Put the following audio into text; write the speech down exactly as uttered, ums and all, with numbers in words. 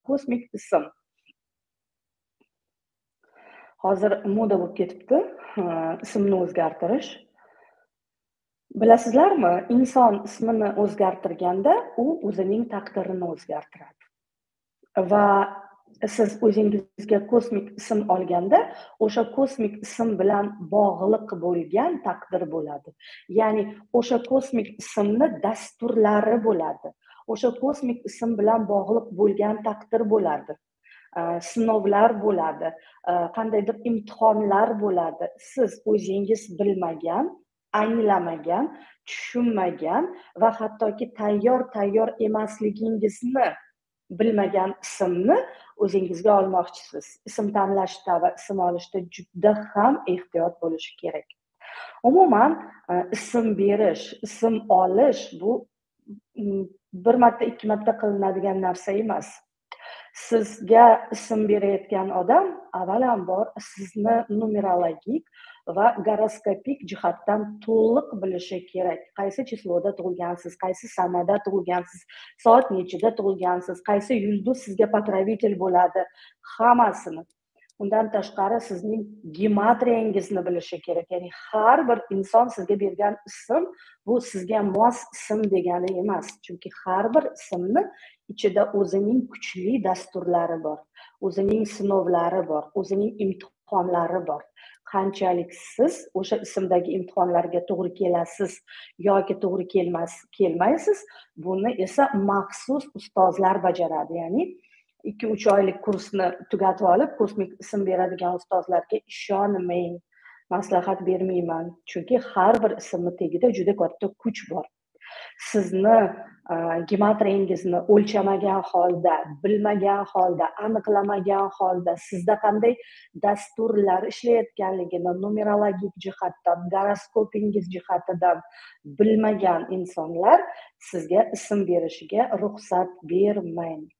kosmik ism. Hozir moda bo'lib ketibdi, ismni o'zgartirish. Bilasizlarmi, inson ismini o'zgartirganda u o'zining taqdirini o'zgartiradi. Va siz o'zingizga kosmik ism olganda, o'sha kosmik ism bilan bog'liq bo'lgan taqdir bo'ladi. Ya'ni o'sha kosmik ismni dasturlari bo'ladi. O'sha kosmik ism bilan bog'liq bo'lgan taqdir bo'ladi. Sinovlar bo'ladi, qandaydir imtihonlar bo'ladi. Siz o'zingiz bilmagan, anglamagan, tushunmagan va hattoki tayyor-tayyor emasligingizni bilmagan ismni o'zingizga olmoqchisiz. Ism tanlashda va ism olishda juda ham ehtiyot bo'lish kerak. Umuman ism berish, ism olish bu bir marta, ikki marta qilinadigan narsa emas. Sizga ism berayotgan odam avvalambor sizni numerologik va goroskopik jihatdan to'liq bilishi kerak. Qaysi chisloda tug'ilgansiz, qaysi sanada tug'ilgansiz, soat nechida tug'ilgansiz, qaysi yulduz sizga pokrovitelь bo'ladi, hammasini. Undan tashqari sizning geometriyangizni bilishi kerak. Ya'ni har bir inson sizga bergan ism bu sizga mos ism degani emas. Chunki har bir ismni ichida o'zining kuchli dasturlari bor, o'zining sinovlari bor, o'zining imtihonlari bor. Qanchalik siz o'sha ismdagi imtihonlarga to'g'ri kelasiz yoki to'g'ri kelmas kelmaysiz, buni esa maxsus ustozlar bajaradi. Ya'ni ikki uch oylik kursni tugatib olib, kosmik ism beradigan ustozlarga ishonmang. Maslahat bermayman. Chunki har bir ismni tagida juda katta kuch bor. Sizni geometriyangizni o'lchamagan holda, bilmagan holda, aniqlamagan holda sizda qanday dasturlar ishlayotganligini numerologik jihatdan, goroskopingiz jihatidan bilmagan insonlar sizga ism berishiga ruxsat bermang.